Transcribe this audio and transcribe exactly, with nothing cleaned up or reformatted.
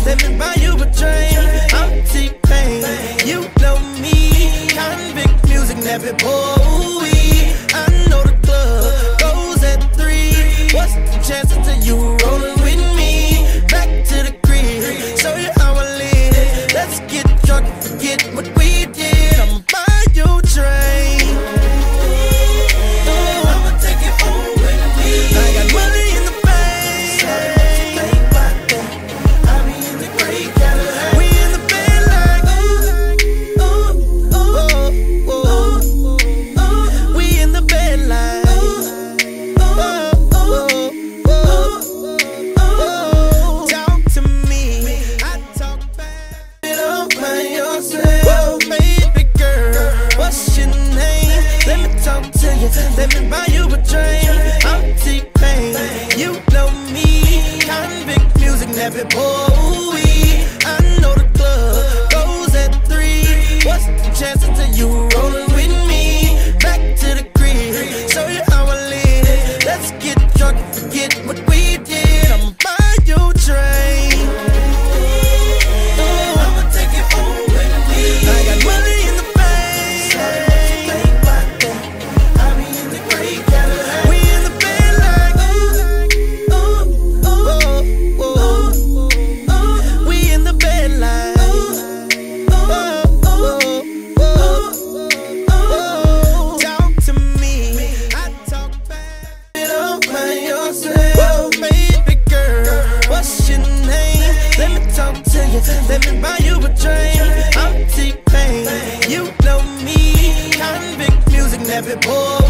let me buy you a drink. I'm T-Pain, you know me. Convict music, never boy. I know the club goes at three. What's the chances of you rolling with me? Back to the crib, show you how I live. Let's get drunk, forget what we did. I'ma buy you a drink. Let me buy you a drink. I'm T-Pain, you know me. Convict music, never boy. I know the club goes at three. What's the chances of you rolling with me? Back to the crib, show you how I live. Let's get drunk, forget what we did. I'ma buy you a drink. Oh, I'ma take it home with me. I got money in the bank. Let me buy you a drink. I'm T-Pain, you know me. Convict music, never boy.